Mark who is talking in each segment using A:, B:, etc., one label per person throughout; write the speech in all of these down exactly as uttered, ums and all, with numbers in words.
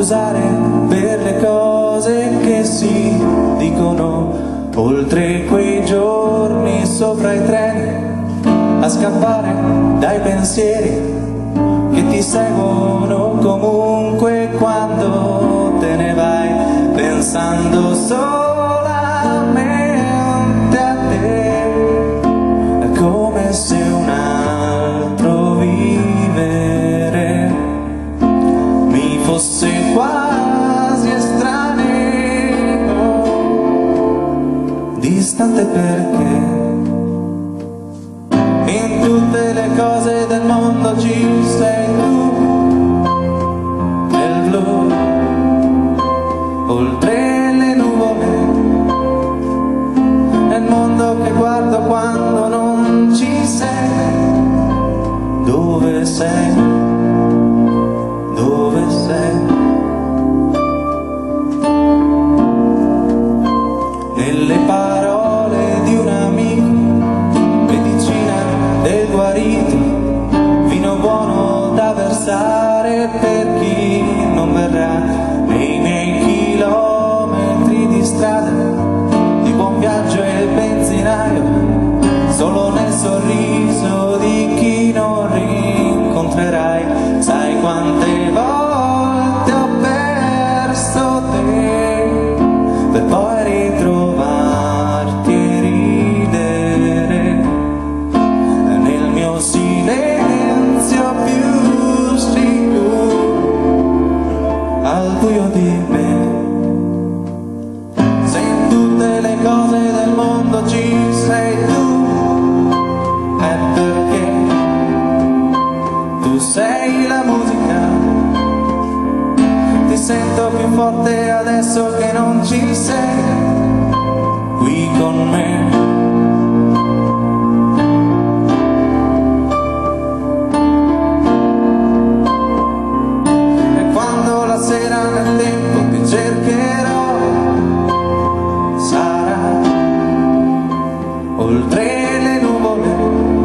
A: usare per le cose che si dicono oltre quei giorni sopra i treni, a scappare dai pensieri che ti seguono comunque quando te ne vai, pensando solamente a te. È come se un altro vivere mi fosse quasi estraneo, distante perché in tutte le cose del mondo ci sei tu, nel blu, oltre le nuvole, nel mondo che guardo quando non ci sei. Dove sei? Dove sei? Nelle parole di un amico, del guarito, vino buono da versare per chi non verrà, nei miei chilometri di strada, di buon viaggio e il benzinaio, solo nel sorriso di chi non rincontrerai. Sai quante volte ho perso te per poi ritrovarti e ridere nel mio silenzio più sicuro, al buio di me. Se in tutte le cose del mondo ci sei tu, è perché tu sei la musica. Ti sento più forte adesso che non ci sei qui con me. Sera nel tempo che cercherò sarà oltre le nuvole,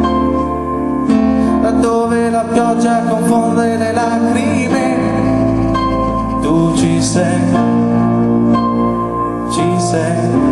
A: laddove la pioggia confonde le lacrime. Tu ci sei, ci sei.